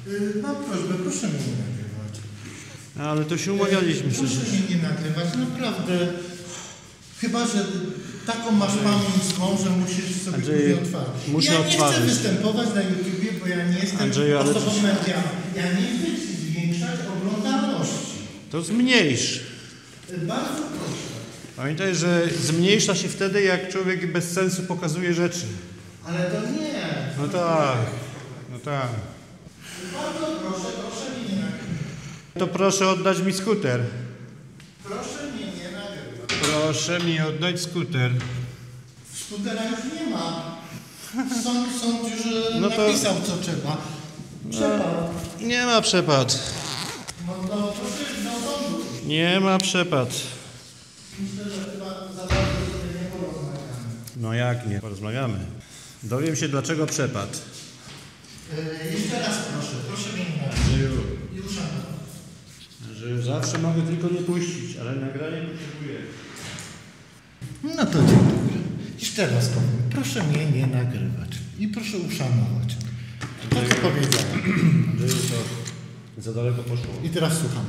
Mam prośbę, proszę mnie nie nagrywać. Ale to się umawialiśmy Proszę przecież. mnie nie nagrywać, naprawdę. Chyba, że taką masz pamięć swą, że musisz sobie Andrzeju, później otwarć. muszę ja nie otworzyć. chcę występować na YouTubie, bo ja nie jestem Andrzeju, ale osobą coś- medialną. Ja nie chcę ci zwiększać oglądalności. To zmniejsz. Bardzo proszę. Pamiętaj, że zmniejsza się wtedy, jak człowiek bez sensu pokazuje rzeczy. Ale to nie. No tak, no tak. Bardzo proszę, proszę mnie nie nagrywać. To proszę oddać mi skuter. Proszę mnie nie nagrywać. Proszę mi oddać skuter. Skutera już nie ma. Sąd już No to- napisał, co trzeba. Trzeba. Nie ma przepad. No to proszę iść do sądu. Nie ma przepad. Myślę, że chyba za bardzo sobie nie porozmawiamy. No jak nie? Porozmawiamy. Dowiem się, dlaczego przepad. Jeszcze raz proszę, proszę mnie nie nagrywać. I uszanować. Że zawsze mogę tylko nie puścić, ale nagranie potrzebuję. No to dzień dobry. Jeszcze raz powiem, proszę mnie nie nagrywać. I proszę uszanować. To co powiedziałem. Andrzeju, to za daleko poszło. I teraz słucham.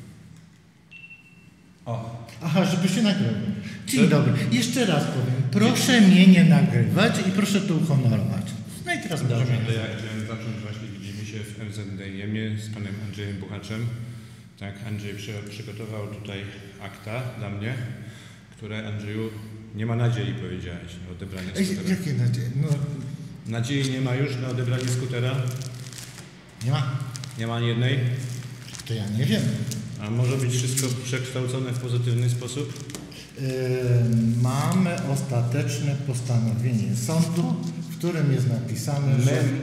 O. Aha, żeby się nagrywać. Dzień dobry. Jeszcze raz powiem. Proszę mnie nie nagrywać i proszę to uhonorować. No i teraz Dobrze, możemy. to ja chciałem zacząć. Właśnie widzimy się w MZDM-ie z panem Andrzejem Buchaczem. Tak, Andrzej przygotował tutaj akta dla mnie, które, Andrzeju, nie ma nadziei, powiedziałeś, na odebranie skutera. Jakie nadzieje? No, Nadziei nie ma już na odebranie skutera? nie ma. Nie ma ani jednej? To ja nie wiem. A może być wszystko przekształcone w pozytywny sposób? Mamy ostateczne postanowienie sądu, w którym jest napisane,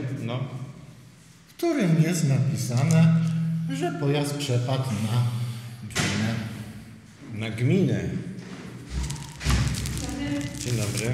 że pojazd przepadł na gminę. Na gminę. Dzień dobry.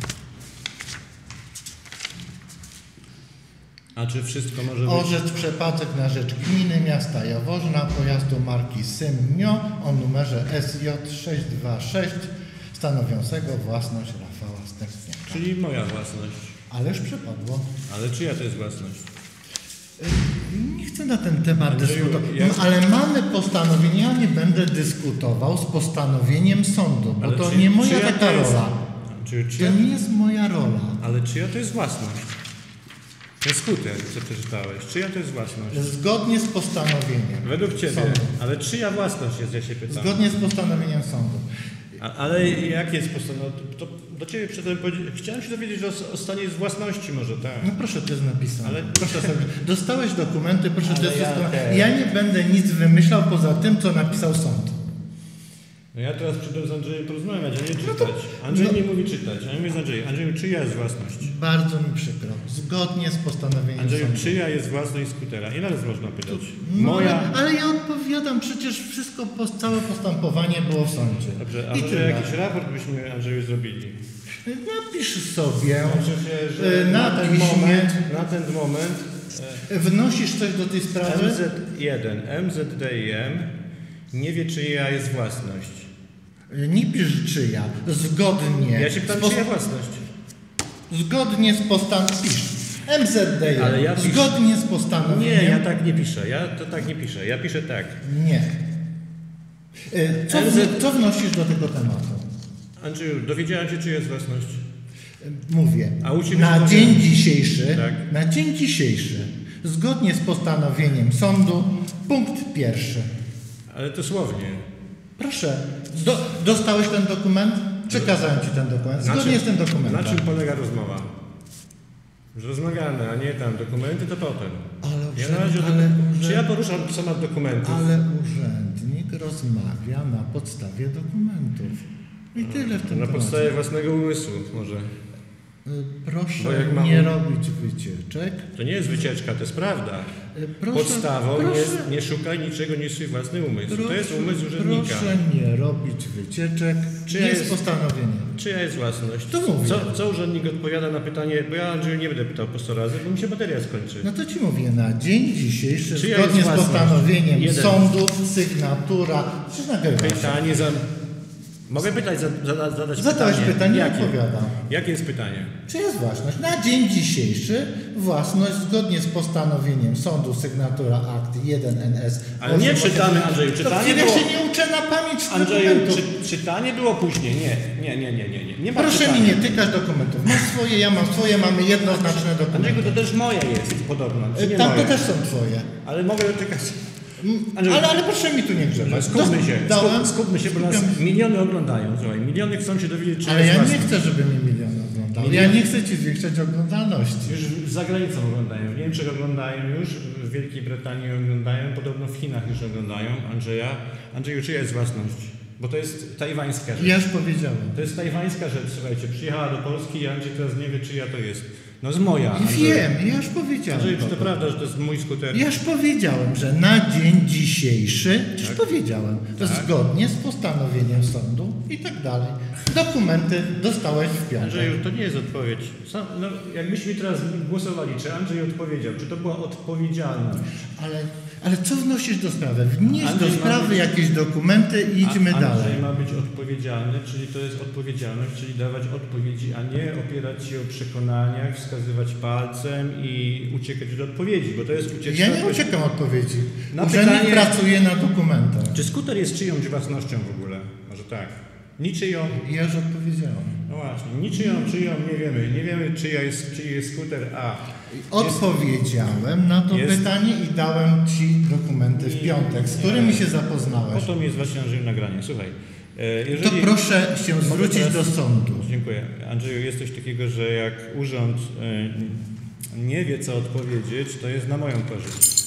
A czy wszystko może być? Orzec przepadek na rzecz gminy miasta Jaworzna pojazdu marki Symio o numerze SJ626 stanowiącego własność Rafała Stępniaka. Czyli moja własność. Ależ przepadło. Ale czyja to jest własność? Nie chcę na ten temat Andrzeju, dyskutować, ja- ale mamy postanowienie, ja nie będę dyskutował z postanowieniem sądu, bo Ale to czy- nie moja czyja taka to jest- rola. Czyja? To nie jest moja rola. Ale czyja to jest własność? Ten skuter, co ty czytałeś, czyja to jest własność? Zgodnie z postanowieniem Według ciebie. sądu. Ale czyja własność jest, ja się pytam. Zgodnie z postanowieniem sądu. Ale jakie jest postanowienie? To do ciebie przedtem chciałem się dowiedzieć o stanie z własności może, tak. No proszę, to jest napisane. Ale- Proszę sobie. Dostałeś dokumenty, proszę, to Ale jest ja wszystko. też. Ja nie będę nic wymyślał poza tym, co napisał sąd. No ja teraz przyszedłem z Andrzejem porozmawiać, a nie czytać. No Andrzej no- nie mówi czytać, a ja mówię z Andrzejem. Andrzeju, czyja jest własność? Bardzo mi przykro. Zgodnie z postanowieniem Andrzeju, sądu. czyja jest własność skutera? Ile razy można pytać? No, Moja. ale ja odpowiadam, przecież wszystko, całe postępowanie było w sądzie. Dobrze, a I może tyle. jakiś raport byśmy, Andrzeju, zrobili? Napisz sobie. Znaczy się, że Na na ten piśmie. moment Wnosisz coś do tej sprawy? MZ1, MZDIM nie wie, czyja jest własność. Nie pisz czyja. Zgodnie. Ja się pytam, z czyja własność? Zgodnie z postanowieniem. MZD. Ale ja piszę- Zgodnie z postanowieniem. Nie, ja tak nie piszę. Ja to tak nie piszę. Ja piszę tak. Nie. Co wnosisz do tego tematu? Andrzeju, dowiedziałem się, czyja jest własność. Mówię. A u ciebie Na powiem- dzień dzisiejszy, Tak. na dzień dzisiejszy, zgodnie z postanowieniem sądu, punkt pierwszy. Ale dosłownie. Proszę, dostałeś ten dokument? Przekazałem Ci ten dokument. Na Zgodnie czym- z tym dokumentem. Na czym polega rozmowa? Że rozmawiamy, a nie tam dokumenty, to potem. Ja na razie czy ja poruszam temat dokumentów? Ale urzędnik rozmawia na podstawie dokumentów. I tyle w tym Na temacie. podstawie własnego umysłu może. Bo Proszę jak mam- nie robić wycieczek. To nie jest wycieczka, to jest prawda. Proszę, Podstawą proszę, jest nie szukaj niczego niż swój własny umysł. To jest umysł urzędnika. Proszę nie robić wycieczek. Czyja Jest jest- postanowienie. Czyja jest własność? To mówię. Co urzędnik odpowiada na pytanie, bo ja Andrzeju nie będę pytał po 100 razy, bo mi się bateria skończy. No to Ci mówię, na dzień dzisiejszy, Czyja zgodnie z jest własność? postanowieniem Jeden. sądu, sygnatura, czy nagrywa się. Pytanie za... Mogę zadać Zadałeś pytanie, Jakie? odpowiadam. Jakie jest pytanie? Czy jest własność? Na dzień dzisiejszy własność zgodnie z postanowieniem sądu, sygnatura akt 1NS. Ale nie czytamy, Andrzeju, To czytanie chwilę było... się nie uczę na pamięć Andrzeju, dokumentów. czytanie było później. Nie ma Proszę czytania. mi nie tykać dokumentów. Masz swoje, ja mam swoje, mamy jednoznaczne dokumenty. Andrzejku, to też moje jest podobno. czy nie Tam to moje? też są twoje. Ale mogę dotykać. Andrzej, Ale proszę mi tu nie grzebać. Skupmy się, bo nas miliony oglądają. Słuchaj, miliony chcą się dowiedzieć, czy Ale jest ja nie własność. chcę, żeby mi miliony oglądały. Ja nie chcę ci zwiększać oglądalności. Już za granicą oglądają. W Niemczech oglądają już, w Wielkiej Brytanii oglądają, podobno w Chinach już oglądają Andrzeja. Andrzeju, czyja jest własność? Bo to jest tajwańska rzecz. Ja już powiedziałem. To jest tajwańska rzecz, słuchajcie. Przyjechała do Polski i Andrzej teraz nie wie, czyja to jest. No z moja. Wiem, ja już powiedziałem. Andrzej, czy to prawda, że to jest mój skuter? Ja już powiedziałem, że na dzień dzisiejszy, już powiedziałem, Tak. zgodnie z postanowieniem sądu i tak dalej. Dokumenty dostałeś w piątek. Andrzeju, to nie jest odpowiedź. No, jakbyśmy teraz głosowali, czy Andrzej odpowiedział, czy to była odpowiedzialność? Ale co wnosisz do sprawy? Wnieś Andrzej do ma sprawy być- jakieś dokumenty i idźmy dalej. Andrzej ma być odpowiedzialny, czyli to jest odpowiedzialność, czyli dawać odpowiedzi, a nie opierać się o przekonaniach, wskazywać palcem i uciekać od odpowiedzi, bo to jest ucieczka. Ja nie uciekam od odpowiedzi. Na Urzędnik pytanie- pracuje na dokumentach. Czy skuter jest czyjąś własnością w ogóle? Może tak. Niczyją. Ja już odpowiedziałem. No właśnie, niczyją, czyją nie wiemy. Nie wiemy, czyj jest skuter A. Odpowiedziałem na to jest- pytanie i dałem ci dokumenty w piątek, z którymi się Po zapoznałeś. to mi jest właśnie Andrzeju nagranie. Słuchaj, To jeżeli... proszę się Mogę zwrócić teraz- do sądu. Dziękuję. Andrzeju, jest coś takiego, że jak urząd nie wie, co odpowiedzieć, to jest na moją korzyść.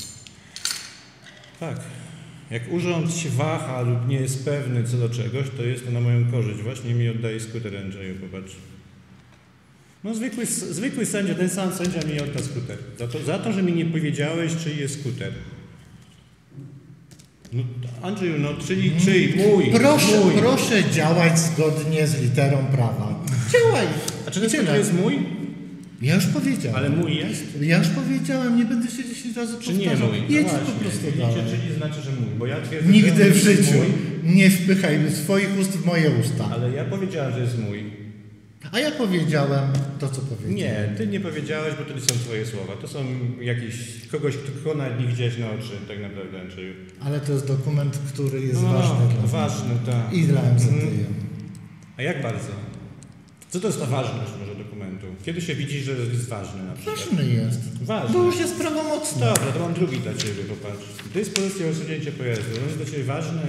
Tak. Jak urząd się waha lub nie jest pewny co do czegoś, to jest to na moją korzyść. Właśnie mi oddaje skuter, Andrzeju, popatrz. No zwykły sędzia, ten sam sędzia mi odda skuter. Za to, że mi nie powiedziałeś, czyj jest skuter. No Andrzeju, no czyli czyj? Mój. Mój. Proszę działać zgodnie z literą prawa. Działaj. A czy ten Tyle. skuter jest mój? Ja już powiedziałem. Ale mój jest? Ja już powiedziałem, nie będę się 10 razy Czy nie powtarzał. mój? Jedź No po właśnie, prostu widzicie, dalej. czyli znaczy, że mój, bo ja twierdzę, Nigdy że w jest życiu mój, nie wpychaj swoich ust w moje usta. ale ja powiedziałem, że jest mój. A ja powiedziałem to, co powiedziałem. Nie, ty nie powiedziałeś, bo to nie są twoje słowa. To są jakieś, kogo nawet nie widziałeś na oczy, tak naprawdę, Andrzeju. Ale to jest dokument, który jest No, ważny dla mnie. ważny, tak. I dla MZTI. A jak bardzo? Co to jest ta ważność może dokumentu? Kiedy się widzi, że jest ważny na przykład? Ważny jest. Ważny. Bo już jest prawomocny. Dobra, to mam drugi dla ciebie, popatrz. Dyspozycja o usunięcie pojazdu. On jest dla ciebie ważny?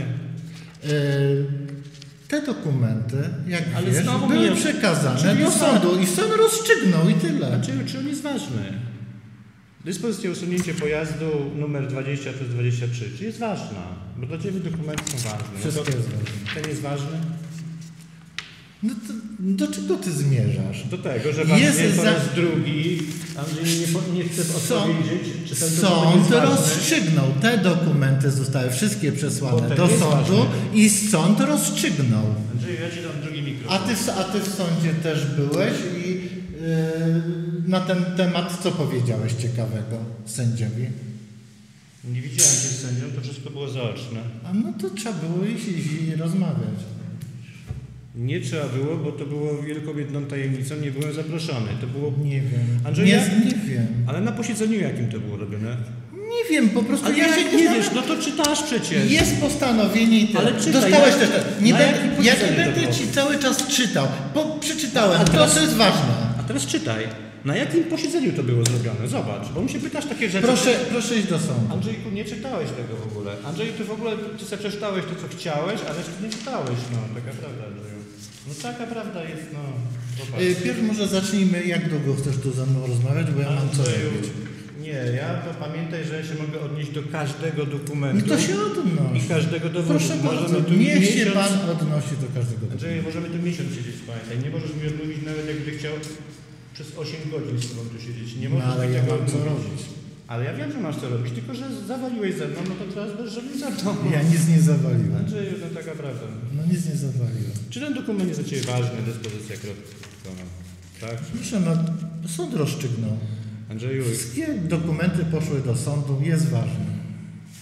Te dokumenty, jak Ale wiesz, znowu były mnie- przekazane czyli do jest sądu i sąd rozstrzygnął i tyle. Znaczy, czy on jest ważny? Dyspozycja o usunięcie pojazdu numer 20/23. Czy jest ważna? Bo dla ciebie dokumenty są ważne. No Wszystko to jest ważne. ten jest ważny? No to, do czego ty zmierzasz? Do tego, że ważny Jest jest po za- raz drugi. Andrzej nie chce odpowiedzieć, czy ten dokument Sąd jest ważny. rozstrzygnął. Te dokumenty zostały wszystkie Bo przesłane ten do jest sądu ważny. i sąd rozstrzygnął. Andrzej, ja ci dam drugi mikrofon. A ty w sądzie też byłeś i na ten temat co powiedziałeś ciekawego sędziowi? Nie widziałem cię z sędzią, to wszystko było zaoczne. A no to trzeba było iść i rozmawiać. Nie trzeba było, bo to było wielką jedną tajemnicą, nie byłem zaproszony. To było... Nie wiem. Andrzej, nie wiem. Ale na posiedzeniu jakim to było robione? Nie wiem, po prostu Ale ja jak się nie znam. wiesz, no to czytasz przecież. Jest postanowienie i tyle. Ale czytaj, Dostałeś jak- też. Nie na będę, jakim ja nie posiedzeniu to będę było? ci cały czas czytał. Przeczytałem. A teraz- To jest ważne. A teraz czytaj. Na jakim posiedzeniu to było zrobione? Zobacz, bo mi się pytasz takie rzeczy. Proszę iść do sądu. Andrzejku, nie czytałeś tego w ogóle. Andrzeju, ty w ogóle ty sobie przeczytałeś to, co chciałeś, a reszty nie czytałeś. No, taka prawda, Andrzeju. No taka prawda jest, no. Popatrz. Pierw może zacznijmy, jak długo chcesz tu ze mną rozmawiać, bo ja mam co Andrzeju, robić. nie, ja to pamiętaj, że ja się mogę odnieść do każdego dokumentu. No to się I odnoś. każdego dowodu. Proszę bardzo, Możemy tu niech się miesiąc... pan odnosi do każdego dowodu. Andrzeju, możemy tu miesiąc siedzieć, pamiętaj. Nie możesz mi odmówić nawet jakby chciał przez 8 godzin z tobą tu siedzieć. Nie No możesz ale mi ja tego mam co odmówić. robić. Ale ja wiem, że masz co robić, tylko że zawaliłeś ze mną, no to teraz będziesz robił ze mną. Ja nic nie zawaliłem. Andrzeju, to taka prawda. No nic nie zawaliłem. Czy ten dokument jest dla ciebie ważny, dyspozycja kropka? Tak? Proszę, no sąd rozstrzygnął. Andrzeju, Wszystkie dokumenty poszły do sądu, jest ważne.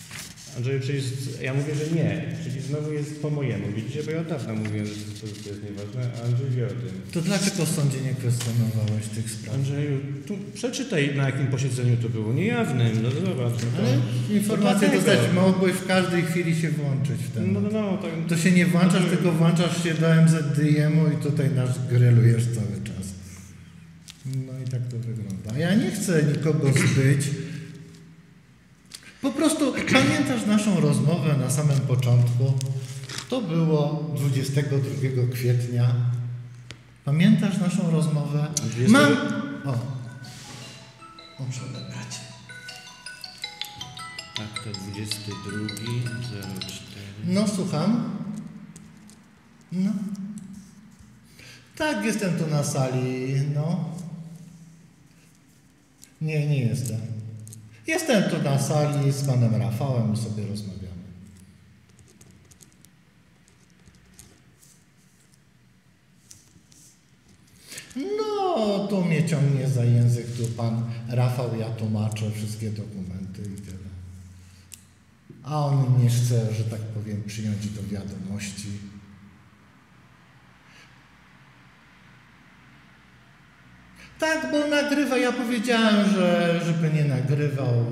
Andrzej, przecież ja mówię, że nie, czyli znowu jest po mojemu, widzicie, bo ja od dawna mówiłem, że to jest nieważne, a Andrzej wie o tym. To dlaczego w sądzie nie kwestionowałeś tych spraw? Andrzeju, tu przeczytaj, na jakim posiedzeniu to było, niejawnym, no zobacz. No to, Ale informację to dostać dlatego. mogłeś w każdej chwili się włączyć w ten. No, To się nie włączasz, tylko włączasz się do MZDM-u i tutaj nas grylujesz cały czas. No i tak to wygląda. Ja nie chcę nikogo zbyć. Po prostu pamiętasz naszą rozmowę na samym początku? To było 22 kwietnia. Pamiętasz naszą rozmowę? Mam... O, muszę odebrać. Tak, to 22.04. No, słucham. No. Tak, jestem tu na sali, no. Nie jestem. Jestem tu na sali z panem Rafałem i sobie rozmawiamy. No, tu mnie ciągnie za język, tu pan Rafał, ja tłumaczę wszystkie dokumenty i tyle. A on nie chce, że tak powiem, przyjąć do wiadomości. Tak, bo nagrywa. Ja powiedziałem, żeby nie nagrywał.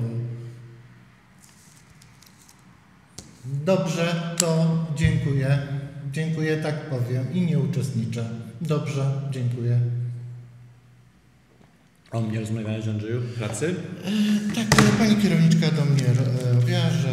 Dobrze, to dziękuję. Dziękuję, tak powiem. I nie uczestniczę. Dobrze, dziękuję. O mnie rozmawiałeś, Andrzeju, w pracy? Tak, pani kierowniczka do mnie mówiła, że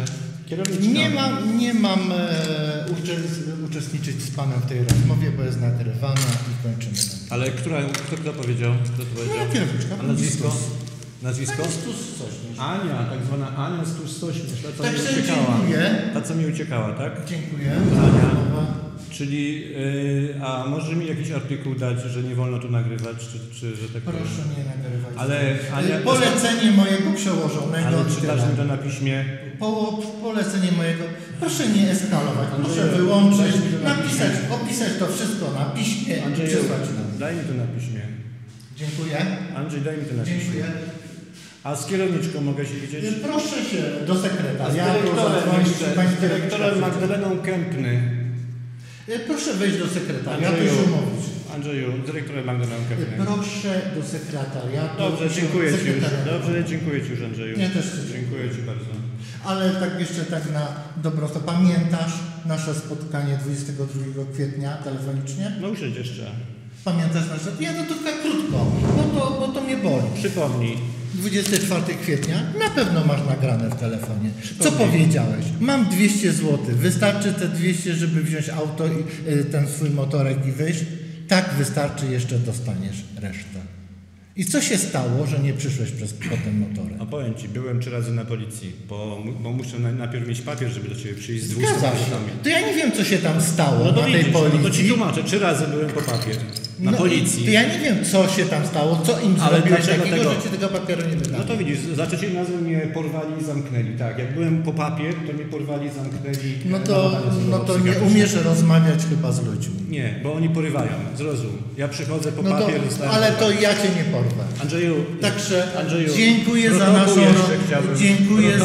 nie mam uczestniczyć z panem w tej rozmowie, bo jest nagrywana i kończymy. Ale kto powiedział? Kto to powiedział? Moja kierowniczka. A nazwisko? Nazwisko? Pani Stus-Sośnierz. Ania, tak zwana Ania Stus-Sośnierz, ta co mi Także uciekała. dziękuję. Ta co mi uciekała, tak? Dziękuję. Ania. Czyli, a może mi jakiś artykuł dać, że nie wolno tu nagrywać, czy że tak powiem? Proszę nie nagrywać. Ale Ania, polecenie mojego przełożonego. ale i czytasz tyle. mi to na piśmie? Polecenie mojego. Proszę nie eskalować. Proszę wyłączyć, opisać to wszystko na piśmie. Andrzeju, przysłać nam. daj mi to na piśmie. Dziękuję. Andrzej, daj mi to na piśmie. Dziękuję. A z kierowniczką mogę się widzieć? Proszę się do A z sekretariatu. dyrektorem zadzwonić, jeszcze, pani z dyrektorem dyrektor. Magdaleną Kępny. Proszę wejść do sekretariatu i się umówić. Andrzeju, z dyrektorem Magdaleną Kępny. Proszę do sekretariatu. Dobrze, dziękuję Ci już. Dobrze, dziękuję Ci już, Andrzeju. Ja też Dziękuję Ci bardzo. Ale tak jeszcze tak na dobrotę. Pamiętasz nasze spotkanie 22 kwietnia telefonicznie? No usiądź jeszcze. Pamiętasz nasze? Ja to tylko krótko, bo to mnie boli. Przypomnij. 24 kwietnia na pewno masz nagrane w telefonie. Co powiedziałeś? Mam 200 zł. Wystarczy te 200, żeby wziąć auto i ten swój motorek i wyjść? Tak, wystarczy, jeszcze dostaniesz resztę. I co się stało, że nie przyszłeś po ten motorek? Opowiem Ci, byłem 3 razy na policji, bo muszę najpierw mieć papier, żeby do Ciebie przyjść z 200 Zgadza się. złotami. To ja nie wiem, co się tam stało No to na tej widzisz, policji. no to Ci tłumaczę, 3 razy byłem po papier. Na No, policji. To ja nie wiem, co się tam stało, co im Ale zrobiłeś dlaczego takiego, tego? że ci tego papieru nie wydano. No to widzisz, za trzecim razem mnie porwali i zamknęli. Tak, jak byłem po papier, to mnie porwali i zamknęli. No na to nie psychiatryczne. umiesz rozmawiać chyba z ludźmi. Nie, bo oni porywają, zrozum. Ja przychodzę po No to, papier, dostałem ale to papier. ja cię nie porwę. Andrzeju, Także dziękuję za naszą dziękuję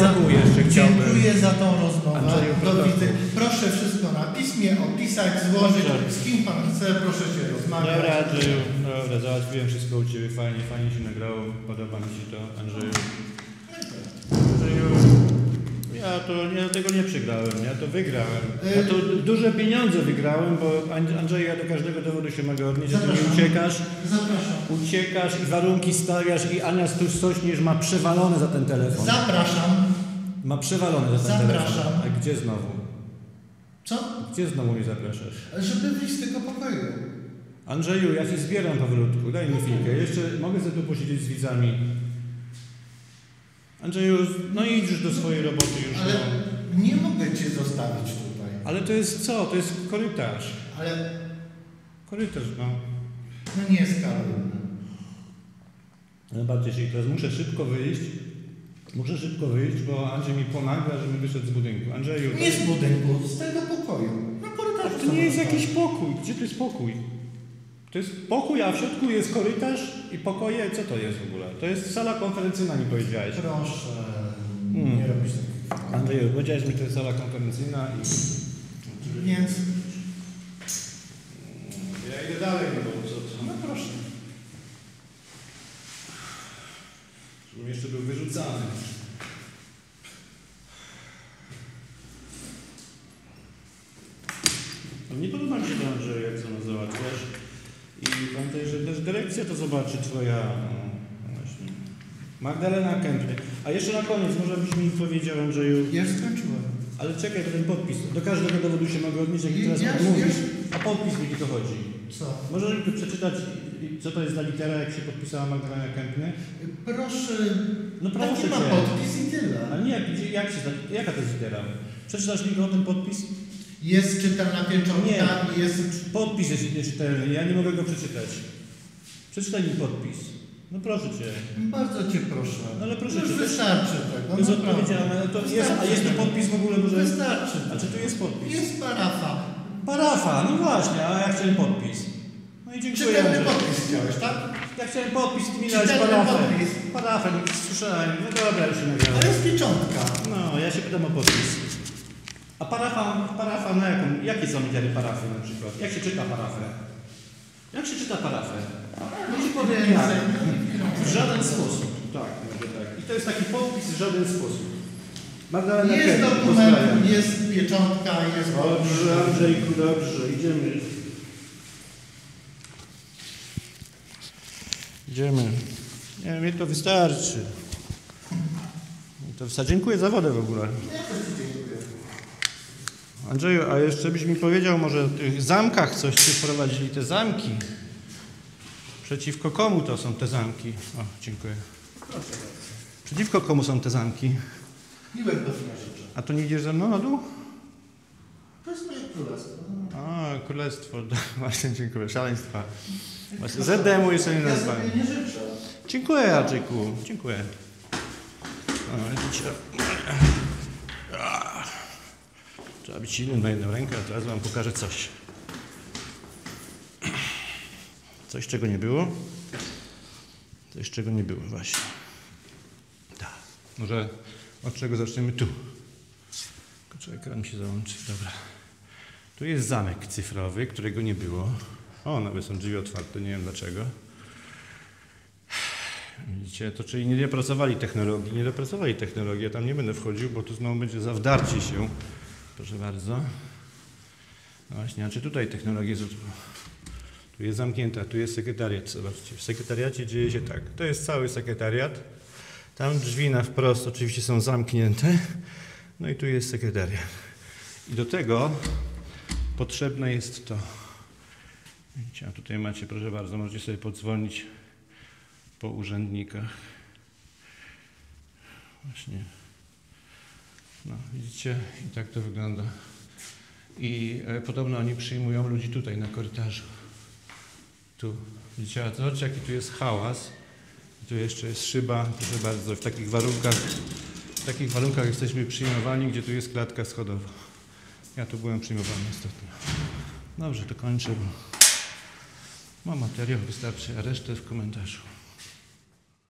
za tą rozmowę. Andrzeju, Do widzenia. Proszę wszystko na piśmie opisać, złożyć. Z kim pan chce, proszę się rozmawiać. Dobra, Andrzeju, dobra, załatwiłem wszystko u Ciebie, fajnie się nagrało, podoba mi się to, Andrzeju. Andrzeju, ja tego nie przegrałem, ja to wygrałem. Ja to duże pieniądze wygrałem, bo Andrzeju, ja do każdego dowodu się mogę odnieść, że Ty nie uciekasz. Zapraszam. Uciekasz i warunki stawiasz i Ania Stus-Sośnierz ma przewalone za ten telefon. Zapraszam. Ma przewalone za ten Zapraszam. telefon. A gdzie znowu? Co? Gdzie znowu mnie zapraszasz? Żeby wyjść z tego pokoju. Andrzeju, ja się zbieram powolutku, daj mi chwilkę. Jeszcze mogę sobie tu posiedzieć z widzami. Andrzeju, no idź już do swojej roboty już. Ale No. nie mogę cię zostawić tutaj. Ale to jest co? To jest korytarz. Ale Korytarz, no. no nie skalujmy. No bardziej się teraz muszę szybko wyjść, bo Andrzej mi pomaga, żebym wyszedł z budynku. Andrzeju, Nie z budynku, z tego pokoju. Na korytarzu. to nie jest jakiś pokój. Gdzie to jest pokój? To jest pokój, a w środku jest korytarz i pokoje. Co to jest w ogóle? To jest sala konferencyjna, mi powiedziałeś. Proszę, nie robić takich. Andrzeju, powiedziałeś mi, to jest sala konferencyjna i... Więc Ja idę dalej, no bo co? no proszę. Żebym jeszcze był wyrzucany. No nie podoba mi się to, Andrzeju, jak to załatwiasz. I pamiętaj, że też dyrekcja to zobaczy twoja... No, właśnie. Magdalena Kępy. A jeszcze na koniec, może byś mi powiedział, Andrzeju... Ja skończyłem. Ale czekaj, to ten podpis. Do każdego dowodu się mogę odnieść, jak teraz Ja- mówisz. A podpis, mi to chodzi. Co? Możesz mi tu przeczytać, co to jest za litera, jak się podpisała Magdalena Kępny? Proszę. No proszę Taki ma cię. podpis i tyle. A nie, jaka to jest litera? Przeczytasz mi go ten podpis? Jest czytelna pieczątka, jest... Podpis jest nieczytelny, ja nie mogę go przeczytać. Przeczytaj mi podpis. No proszę cię. Bardzo cię proszę. No ale proszę Już cię. wystarczy tego. To jest naprawdę. odpowiedzialne. To jest, a jest tu podpis w ogóle może? Wystarczy. A czy tu jest podpis? Jest parafa. Parafa, no właśnie, a ja chciałem podpis. No i dziękuję. Czytelny Andrzej. podpis chciałeś, tak? Ja chciałem podpis, ty mi dałeś Czytelny parafę. podpis. Parafę, nie słyszałem. No dobra, już się nagrałem. Ale jest pieczątka. No, ja się pytam o podpis. A parafa na jaką? Jakie są litery parafy na przykład? Jak się czyta parafę? Jak się czyta parafę? No ci powiem Jak? więcej. W żaden sposób. Tak, może tak. I to jest taki podpis w żaden sposób. Magdalena Jest Kępy, dokument, pozdrawiam. jest pieczątka, jest podpis. Dobrze, Andrzejku, dobrze. Idziemy. Idziemy. Nie, mnie to wystarczy. To wystarczy. Dziękuję za wodę w ogóle. Ja też ci dziękuję. Andrzeju, a jeszcze byś mi powiedział może o tych zamkach coś, czy wprowadzili te zamki. Przeciwko komu to są te zamki? O, dziękuję. Proszę bardzo. Przeciwko komu są te zamki? Miłego dnia życzę. A to nie idziesz ze mną na dół? To jest moje królestwo. A, królestwo. Właśnie, dziękuję. Szaleństwa. Właśnie, ZDM-u jeszcze nie Ja nazwałem. sobie nie życzę. Dziękuję, Andrzejku. Dziękuję. O, widzicie. Trzeba być silnym na jedną rękę, a teraz wam pokażę coś. Coś, czego nie było. Coś, czego nie było, właśnie. Tak. Może od czego zaczniemy tu? Tylko ekran mi się załączy. Dobra. Tu jest zamek cyfrowy, którego nie było. O, nawet są drzwi otwarte, nie wiem dlaczego. Widzicie, to czyli nie dopracowali technologii, ja tam nie będę wchodził, bo tu znowu będzie zawdarcie się. Proszę bardzo. No właśnie, a czy tutaj technologia jest... Tu jest zamknięta, tu jest sekretariat, zobaczcie. W sekretariacie dzieje się tak. To jest cały sekretariat. Tam drzwi na wprost oczywiście są zamknięte. No i tu jest sekretariat. I do tego potrzebne jest to. Widzicie, a tutaj macie, proszę bardzo, możecie sobie podzwonić po urzędnikach. Właśnie. No, widzicie? I tak to wygląda. I podobno oni przyjmują ludzi tutaj na korytarzu. Tu. Widzicie? A zobaczcie, jaki tu jest hałas. I tu jeszcze jest szyba. Proszę bardzo, w takich warunkach jesteśmy przyjmowani, gdzie tu jest klatka schodowa. Ja tu byłem przyjmowany ostatnio. Dobrze, to kończę, bo mam materiał, wystarczy, a resztę w komentarzu.